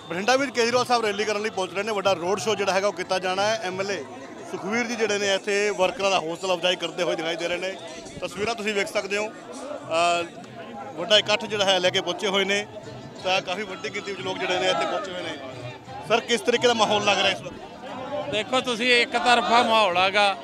ਬਠਿੰਡਾ ਵਿੱਚ ਕੇਜਰੀਵਾਲ ਸਾਹਿਬ ਰੈਲੀ ਕਰਨ ਲਈ ਪਹੁੰਚ ਰਹੇ ਨੇ। ਵੱਡਾ ਰੋਡ ਸ਼ੋਅ ਜਿਹੜਾ ਹੈਗਾ ਉਹ ਕੀਤਾ ਜਾਣਾ ਹੈ। ਐਮਐਲਏ ਸੁਖਵੀਰ ਜੀ ਜਿਹੜੇ ਨੇ ਇੱਥੇ ਵਰਕਰਾਂ ਦਾ ਹੌਸਲਾ ਅਫਜ਼ਾਈ ਕਰਦੇ ਹੋਏ ਦਿਖਾਈ ਦੇ ਰਹੇ ਨੇ। ਤਸਵੀਰਾਂ ਤੁਸੀਂ ਵੇਖ ਸਕਦੇ ਹੋ। ਵੱਡਾ ਇਕੱਠ ਜਿਹੜਾ ਹੈ ਲੈ ਕੇ ਪਹੁੰਚੇ ਹੋਏ ਨੇ ਤਾਂ ਕਾਫੀ ਵੱਡੀ ਗਿਣਤੀ ਵਿੱਚ ਲੋਕ ਜਿਹੜੇ ਨੇ ਇੱਥੇ ਪਹੁੰਚੇ ਹੋਏ ਨੇ। ਸਰ, ਕਿਸ ਤਰੀਕੇ ਦਾ ਮਾਹੌਲ ਲੱਗ ਰਿਹਾ ਇਸ ਵਕਤ? ਦੇਖੋ ਤੁਸੀਂ ਇੱਕ ਤਰਫਾ ਮਾਹੌਲ ਹੈਗਾ,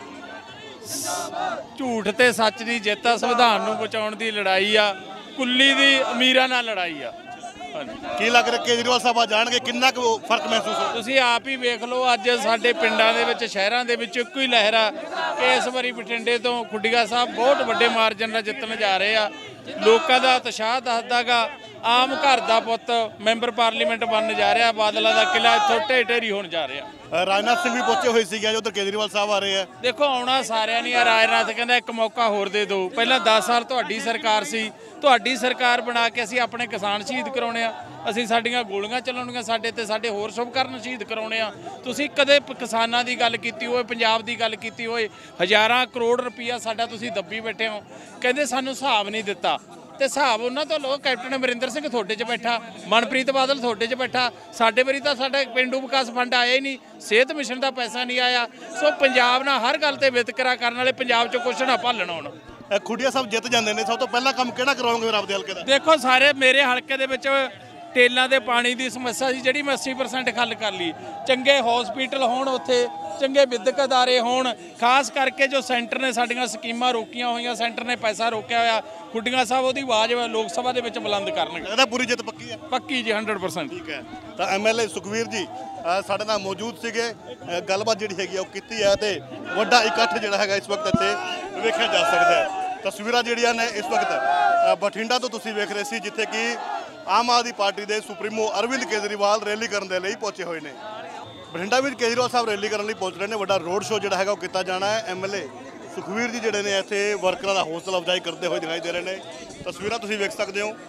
ਝੂਠ ਤੇ ਸੱਚ ਦੀ ਜਿੱਤ ਆ, ਸੰਵਿਧਾਨ ਨੂੰ ਬਚਾਉਣ ਦੀ ਲੜਾਈ ਆ, ਕੁੱਲੀ ਦੀ ਅਮੀਰਾਂ ਨਾਲ ਲੜਾਈ ਆ। ਕੀ ਲੱਗ ਰਿਹਾ ਕੇਜਰੀਵਾਲ ਸਾਹਿਬ ਆ ਜਾਣਗੇ, ਕਿੰਨਾ ਕੁ ਫਰਕ ਮਹਿਸੂਸ ਹੋ? ਤੁਸੀਂ ਆਪ ਹੀ ਵੇਖ ਲਓ, ਅੱਜ ਸਾਡੇ ਪਿੰਡਾਂ ਦੇ ਵਿੱਚ ਸ਼ਹਿਰਾਂ ਦੇ ਵਿੱਚ ਇੱਕੋ ਹੀ ਲਹਿਰ ਆ ਕਿ ਇਸ ਵਾਰੀ ਬਠਿੰਡੇ ਤੋਂ ਖੁੱਡੀਆਂ ਸਾਹਿਬ ਬਹੁਤ ਵੱਡੇ ਮਾਰਜਨ ਨਾਲ ਜਿੱਤਣ ਜਾ ਰਹੇ ਆ। ਲੋਕਾਂ ਦਾ ਉਤਸ਼ਾਹ ਦੱਸਦਾ ਗਾ, ਆਮ ਘਰ ਦਾ ਪੁੱਤ ਮੈਂਬਰ ਪਾਰਲੀਮੈਂਟ ਬਣਨ ਜਾ ਰਿਹਾ, ਬਾਦਲਾਂ ਦਾ ਕਿਲਾ ਇੱਥੋਂ ਢੇਰੀ ਹੋਣ ਜਾ ਰਿਹਾ। ਰਾਜਨਾਥ ਸਿੰਘ ਵੀ ਪਹੁੰਚੇ ਹੋਏ ਸੀਗੇ, ਉਧਰ ਕੇਜਰੀਵਾਲ ਸਾਹਿਬ ਆ ਰਹੇ ਆ। ਦੇਖੋ ਆਉਣਾ ਸਾਰਿਆਂ ਨੇ। ਰਾਜਨਾਥ ਕਹਿੰਦਾ ਇੱਕ ਮੌਕਾ ਹੋਰ ਦੇ ਦਿਓ। ਪਹਿਲਾਂ 10 ਸਾਲ ਤੁਹਾਡੀ ਸਰਕਾਰ ਸੀ, ਤੁਹਾਡੀ ਸਰਕਾਰ ਬਣਾ ਕੇ ਅਸੀਂ ਆਪਣੇ ਕਿਸਾਨ ਸ਼ਹੀਦ ਕਰਾਉਣੇ ਆ, ਅਸੀਂ ਸਾਡੀਆਂ ਗੋਲੀਆਂ ਚਲਾਉਣੀਆਂ, ਸਾਡੇ ਤੇ ਸਾਡੇ ਹੋਰ ਸ਼ੁਭਕਰਨ ਸ਼ਹੀਦ ਕਰਾਉਣੇ ਆ। ਤੁਸੀਂ ਕਦੇ ਕਿਸਾਨਾਂ ਦੀ ਗੱਲ ਕੀਤੀ ਹੋਏ, ਪੰਜਾਬ ਦੀ ਗੱਲ ਕੀਤੀ ਹੋਏ, ਹਜ਼ਾਰਾਂ ਕਰੋੜ ਰੁਪਈਆ ਸਾਡਾ ਤੁਸੀਂ ਦੱਬੀ ਬੈਠੇ ਹੋ। ਕਹਿੰਦੇ ਸਾਨੂੰ ਹਿਸਾਬ ਨਹੀਂ ਦਿੱਤਾ, ਤੇ ਹਿਸਾਬ ਉਹਨਾਂ ਤੋਂ ਲੋ। ਕੈਪਟਨ ਅਮਰਿੰਦਰ ਸਿੰਘ ਤੁਹਾਡੇ 'ਚ ਬੈਠਾ, ਮਨਪ੍ਰੀਤ ਬਾਦਲ ਤੁਹਾਡੇ 'ਚ ਬੈਠਾ, ਸਾਡੇ ਵਾਰੀ ਤਾਂ ਸਾਡਾ ਪੇਂਡੂ ਵਿਕਾਸ ਫੰਡ ਆਇਆ ਹੀ ਨਹੀਂ, ਸਿਹਤ ਮਿਸ਼ਨ ਦਾ ਪੈਸਾ ਨਹੀਂ ਆਇਆ। ਸੋ ਪੰਜਾਬ ਨਾਲ ਹਰ ਗੱਲ ਤੇ ਵਿਤਕਰਾ ਕਰਨ ਵਾਲੇ ਪੰਜਾਬ 'ਚ ਕੁਛ ਨਾ ਭਾਲਣ ਆਉਣ। ਖੁੱਡੀਆਂ ਸਾਹਿਬ ਜਿੱਤ ਜਾਂਦੇ ਨੇ, ਸਭ ਤੋਂ ਪਹਿਲਾਂ ਕੰਮ ਕਿਹੜਾ ਕਰਾਉਂਗੇ ਰੱਬ ਦੇ ਹਲਕੇ ਦਾ? ਦੇਖੋ ਸਾਰੇ ਮੇਰੇ ਹਲਕੇ ਦੇ ਵਿੱਚ ਟੇਲਾਂ ਦੇ ਪਾਣੀ ਦੀ ਸਮੱਸਿਆ ਸੀ, ਜਿਹੜੀ ਮੈਂ 80% ਹੱਲ ਕਰ ਲਈ। ਚੰਗੇ ਹਸਪੀਟਲ ਹੋਣ, ਉੱਥੇ ਚੰਗੇ ਵਿਦਿਅਕ ਅਦਾਰੇ ਹੋਣ, ਖਾਸ ਕਰਕੇ ਜੋ ਸੈਂਟਰ ਨੇ ਸਾਡੀਆਂ ਸਕੀਮਾਂ ਰੋਕੀਆਂ ਹੋਈਆਂ, ਸੈਂਟਰ ਨੇ ਪੈਸਾ ਰੋਕਿਆ ਹੋਇਆ, ਖੁੱਡੀਆਂ ਸਾਹਿਬ ਉਹਦੀ ਆਵਾਜ਼ ਲੋਕ ਸਭਾ ਦੇ ਵਿੱਚ ਬੁਲੰਦ ਕਰਨਗੇ। ਇਹਦਾ ਪੂਰੀ ਜਿੱਤ ਪੱਕੀ ਹੈ? ਪੱਕੀ ਜੀ, 100%। ਠੀਕ ਹੈ। ਤਾਂ ਐਮਐਲਏ ਸੁਖਵੀਰ ਜੀ ਸਾਡੇ ਨਾਲ ਮੌਜੂਦ ਸੀਗੇ। ਗੱਲਬਾਤ ਜਿਹੜੀ ਹੈਗੀ ਉਹ ਕੀਤੀ ਹੈ ਤੇ ਵੱਡਾ ਇਕੱਠ ਜਿਹੜਾ ਹੈਗਾ ਇਸ ਵਕਤ ਇੱਥੇ ਵੇਖਿਆ ਜਾ ਸਕਦਾ ਹੈ। ਤਸਵੀਰਾਂ ਜਿਹੜੀਆਂ ਨੇ ਇਸ ਵਕਤ ਬਠਿੰਡਾ ਤੋਂ ਤੁਸੀਂ ਵੇਖ ਰਹੇ ਸੀ, ਜਿੱਥੇ ਕਿ ਆਮ ਆਦਮੀ ਪਾਰਟੀ ਦੇ ਸੁਪਰੀਮੋ ਅਰਵਿੰਦ ਕੇਜਰੀਵਾਲ ਰੈਲੀ ਕਰਨ ਦੇ ਲਈ ਪਹੁੰਚੇ ਹੋਏ ਨੇ। ਬਠਿੰਡਾ ਵਿੱਚ ਕੇਜਰੀਵਾਲ ਸਾਹਿਬ ਰੈਲੀ ਕਰਨ ਲਈ ਪਹੁੰਚ ਰਹੇ ਨੇ। ਵੱਡਾ ਰੋਡ ਸ਼ੋਅ ਜਿਹੜਾ ਹੈਗਾ ਉਹ ਕੀਤਾ ਜਾਣਾ ਹੈ। ਐਮਐਲਏ ਸੁਖਵੀਰ ਜੀ ਜਿਹੜੇ ਨੇ ਇੱਥੇ ਵਰਕਰਾਂ ਦਾ ਹੌਸਲਾ ਅਫਜ਼ਾਈ ਕਰਦੇ ਹੋਏ ਦਿਖਾਈ ਦੇ ਰਹੇ ਨੇ। ਤਸਵੀਰਾਂ ਤੁਸੀਂ ਵੇਖ ਸਕਦੇ ਹੋ।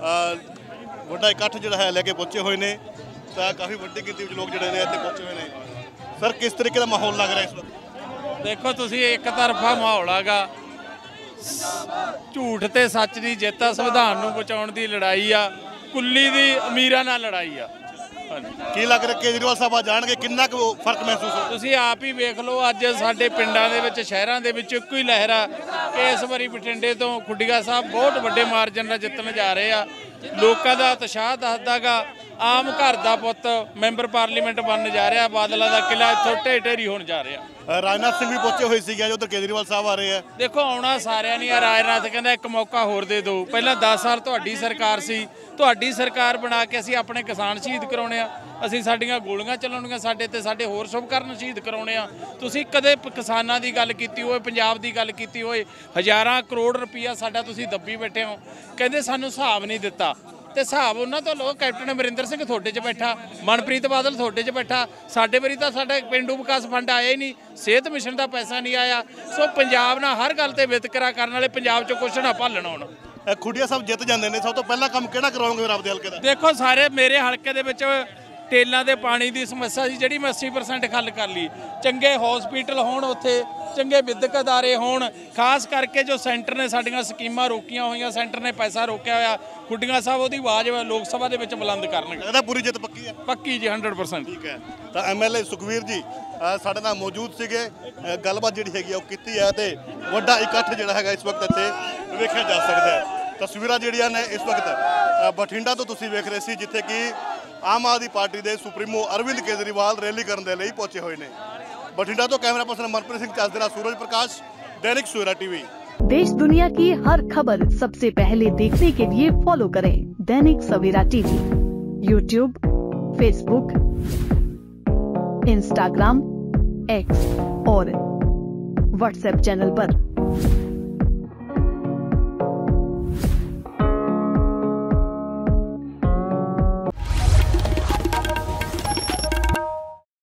ਵੱਡਾ ਇਕੱਠ ਜਿਹੜਾ ਹੈ ਲੈ ਕੇ ਪਹੁੰਚੇ ਹੋਏ ਨੇ ਤਾਂ ਕਾਫੀ ਵੱਡੀ ਗਿਣਤੀ ਵਿੱਚ ਲੋਕ ਜਿਹੜੇ ਨੇ ਇੱਥੇ ਪਹੁੰਚੇ ਹੋਏ ਨੇ। ਸਰ, ਕਿਸ ਤਰੀਕੇ ਦਾ ਮਾਹੌਲ ਲੱਗ ਰਿਹਾ ਇਸ ਵਕਤ? ਦੇਖੋ ਤੁਸੀਂ ਇੱਕ ਤਰਫਾ ਮਾਹੌਲ ਹੈਗਾ, ਝੂਠ ਤੇ ਸੱਚ ਦੀ ਜਿੱਤ ਆ, ਸੰਵਿਧਾਨ ਨੂੰ ਬਚਾਉਣ ਦੀ ਲੜਾਈ ਆ, ਕੁੱਲੀ ਦੀ ਅਮੀਰਾਂ ਨਾਲ ਲੜਾਈ ਆ। ਕੀ ਲੱਗ ਰਿਹਾ ਕੇਜਰੀਵਾਲ ਸਾਹਿਬ ਆ ਜਾਣਗੇ, ਕਿੰਨਾ ਕੁ ਫਰਕ ਮਹਿਸੂਸ ਹੋ? ਤੁਸੀਂ ਆਪ ਹੀ ਵੇਖ ਲਓ, ਅੱਜ ਸਾਡੇ ਪਿੰਡਾਂ ਦੇ ਵਿੱਚ ਸ਼ਹਿਰਾਂ ਦੇ ਵਿੱਚ ਇੱਕੋ ਹੀ ਲਹਿਰ ਆ ਕਿ ਇਸ ਵਾਰੀ ਬਠਿੰਡੇ ਤੋਂ ਖੁੱਡੀਆਂ ਸਾਹਿਬ ਬਹੁਤ ਵੱਡੇ ਮਾਰਜਨ ਨਾਲ ਜਿੱਤਣ ਜਾ ਰਹੇ ਆ। ਲੋਕਾਂ ਦਾ ਉਤਸ਼ਾਹ ਦੱਸਦਾ ਗਾ, ਆਮ ਘਰ ਦਾ ਪੁੱਤ ਮੈਂਬਰ ਪਾਰਲੀਮੈਂਟ ਬਣਨ ਜਾ ਰਿਹਾ, ਬਾਦਲਾਂ ਦਾ ਕਿਲਾ ਇੱਥੋਂ ਢੇਰੀ ਹੋਣ ਜਾ ਰਿਹਾ। ਰਾਜਨਾਥ ਸਿੰਘ ਵੀ ਪਹੁੰਚੇ ਹੋਏ ਸੀਗੇ, ਉਧਰ ਕੇਜਰੀਵਾਲ ਸਾਹਿਬ ਆ ਰਹੇ ਆ। ਦੇਖੋ ਆਉਣਾ ਸਾਰਿਆਂ ਨੇ। ਰਾਜਨਾਥ ਕਹਿੰਦਾ ਇੱਕ ਮੌਕਾ ਹੋਰ ਦੇ ਦਿਓ। ਪਹਿਲਾਂ 10 ਸਾਲ ਤੁਹਾਡੀ ਸਰਕਾਰ ਸੀ, ਤੁਹਾਡੀ ਸਰਕਾਰ ਬਣਾ ਕੇ ਅਸੀਂ ਆਪਣੇ ਕਿਸਾਨ ਸ਼ਹੀਦ ਕਰਾਉਣੇ ਆ, ਅਸੀਂ ਸਾਡੀਆਂ ਗੋਲੀਆਂ ਚਲਾਉਣੀਆਂ, ਸਾਡੇ ਤੇ ਸਾਡੇ ਹੋਰ ਸ਼ੁਭਕਰਨ ਸ਼ਹੀਦ ਕਰਾਉਣੇ ਆ। ਤੁਸੀਂ ਕਦੇ ਕਿਸਾਨਾਂ ਦੀ ਗੱਲ ਕੀਤੀ ਹੋਏ, ਪੰਜਾਬ ਦੀ ਗੱਲ ਕੀਤੀ ਹੋਏ, ਹਜ਼ਾਰਾਂ ਕਰੋੜ ਰੁਪਈਆ ਸਾਡਾ ਤੁਸੀਂ ਦੱਬੀ ਬੈਠੇ ਹੋ। ਕਹਿੰਦੇ ਸਾਨੂੰ ਹਿਸਾਬ ਨਹੀਂ ਦਿੱਤਾ, ਤੇ ਹਿਸਾਬ ਉਹਨਾਂ ਤੋਂ ਲੋ। ਕੈਪਟਨ ਅਮਰਿੰਦਰ ਸਿੰਘ ਤੁਹਾਡੇ 'ਚ ਬੈਠਾ, ਮਨਪ੍ਰੀਤ ਬਾਦਲ ਤੁਹਾਡੇ 'ਚ ਬੈਠਾ, ਸਾਡੇ ਵਾਰੀ ਤਾਂ ਸਾਡਾ ਪੇਂਡੂ ਵਿਕਾਸ ਫੰਡ ਆਇਆ ਹੀ ਨਹੀਂ, ਸਿਹਤ ਮਿਸ਼ਨ ਦਾ ਪੈਸਾ ਨਹੀਂ ਆਇਆ। ਸੋ ਪੰਜਾਬ ਨਾਲ ਹਰ ਗੱਲ ਤੇ ਵਿਤਕਰਾ ਕਰਨ ਵਾਲੇ ਪੰਜਾਬ 'ਚ ਕੁਛ ਨਾ ਭਾਲਣ ਆਉਣ। ਖੁੱਡੀਆਂ ਸਾਹਿਬ ਜਿੱਤ ਜਾਂਦੇ ਨੇ, ਸਭ ਤੋਂ ਪਹਿਲਾਂ ਕੰਮ ਕਿਹੜਾ ਕਰਾਉਂਗੇ ਰੱਬ ਦੇ ਹਲਕੇ ਦਾ? ਦੇਖੋ ਸਾਰੇ ਮੇਰੇ ਹਲਕੇ ਦੇ ਵਿੱਚ ਟੇਲਾਂ ਦੇ ਪਾਣੀ ਦੀ ਸਮੱਸਿਆ ਸੀ, ਜਿਹੜੀ ਮੈਂ 80% ਹੱਲ ਕਰ ਲਈ। ਚੰਗੇ ਹਸਪੀਟਲ ਹੋਣ, ਉੱਥੇ ਚੰਗੇ ਵਿਦਿਅਕ ਅਦਾਰੇ ਹੋਣ, ਖਾਸ ਕਰਕੇ ਜੋ ਸੈਂਟਰ ਨੇ ਸਾਡੀਆਂ ਸਕੀਮਾਂ ਰੋਕੀਆਂ ਹੋਈਆਂ, ਸੈਂਟਰ ਨੇ ਪੈਸਾ ਰੋਕਿਆ ਹੋਇਆ, ਖੁੱਡੀਆਂ ਸਾਹਿਬ ਉਹਦੀ ਆਵਾਜ਼ ਲੋਕ ਸਭਾ ਦੇ ਵਿੱਚ ਬੁਲੰਦ ਕਰਨਗੇ। ਇਹਦਾ ਪੂਰੀ ਜਿੱਤ ਪੱਕੀ ਹੈ? ਪੱਕੀ ਜੀ, 100%। ਠੀਕ ਹੈ। ਤਾਂ ਐਮਐਲਏ ਸੁਖਵੀਰ ਜੀ ਸਾਡੇ ਨਾਲ ਮੌਜੂਦ ਸੀਗੇ। ਗੱਲਬਾਤ ਜਿਹੜੀ ਹੈਗੀ ਉਹ ਕੀਤੀ ਹੈ ਤੇ ਵੱਡਾ ਇਕੱਠ ਜਿਹੜਾ ਹੈਗਾ ਇਸ ਵਕਤ ਇੱਥੇ ਵੇਖਿਆ ਜਾ ਸਕਦਾ ਹੈ। ਤਸਵੀਰਾਂ ਜਿਹੜੀਆਂ ਨੇ ਇਸ ਵਕਤ ਬਠਿੰਡਾ ਤੋਂ ਤੁਸੀਂ ਵੇਖ ਰਹੇ ਸੀ, ਜਿੱਥੇ ਕਿ ਆਮ ਆਦਮੀ ਪਾਰਟੀ ਦੇ ਸੁਪਰੀਮੋ ਅਰਵਿੰਦ ਕੇਜਰੀਵਾਲ ਰੈਲੀ ਕਰਨ ਦੇ ਲਈ ਪਹੁੰਚੇ ਹੋਏ ਨੇ। बठिंडा तो camera person Manpreet Singh Chasdera, Suraj Prakash, Dainik Savera TV. देश दुनिया की हर खबर सबसे पहले देखने के लिए फॉलो करें Dainik Savera TV, YouTube, Facebook, Instagram, X और व्हाट्सएप चैनल पर।